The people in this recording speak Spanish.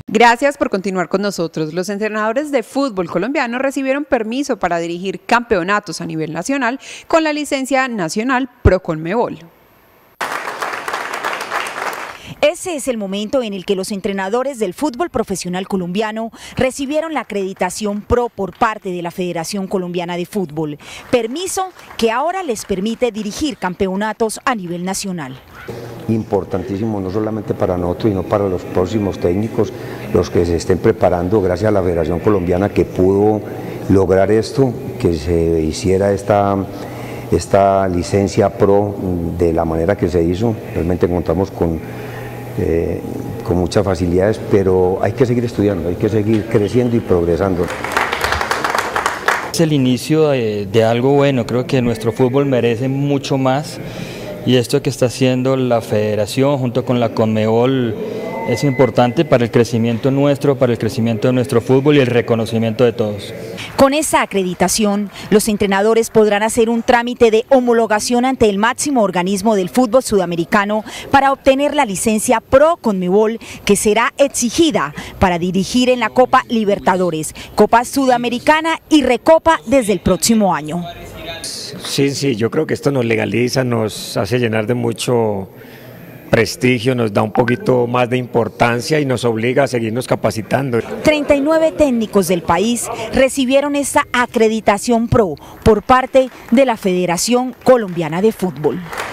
Gracias por continuar con nosotros. Los entrenadores de fútbol colombiano recibieron permiso para dirigir campeonatos a nivel nacional con la licencia nacional Pro Conmebol. Ese es el momento en el que los entrenadores del fútbol profesional colombiano recibieron la acreditación PRO por parte de la Federación Colombiana de Fútbol, permiso que ahora les permite dirigir campeonatos a nivel nacional. Importantísimo no solamente para nosotros, sino para los próximos técnicos, los que se estén preparando, gracias a la Federación Colombiana que pudo lograr esto, que se hiciera esta licencia PRO de la manera que se hizo. Realmente contamos con muchas facilidades, pero hay que seguir estudiando, hay que seguir creciendo y progresando. Es el inicio de algo bueno. Creo que nuestro fútbol merece mucho más y esto que está haciendo la Federación junto con la Conmebol es importante para el crecimiento nuestro, para el crecimiento de nuestro fútbol y el reconocimiento de todos. Con esa acreditación, los entrenadores podrán hacer un trámite de homologación ante el máximo organismo del fútbol sudamericano para obtener la licencia Pro Conmebol, que será exigida para dirigir en la Copa Libertadores, Copa Sudamericana y Recopa desde el próximo año. Sí, yo creo que esto nos legaliza, nos hace llenar de mucho prestigio, nos da un poquito más de importancia y nos obliga a seguirnos capacitando. 39 técnicos del país recibieron esta acreditación PRO por parte de la Federación Colombiana de Fútbol.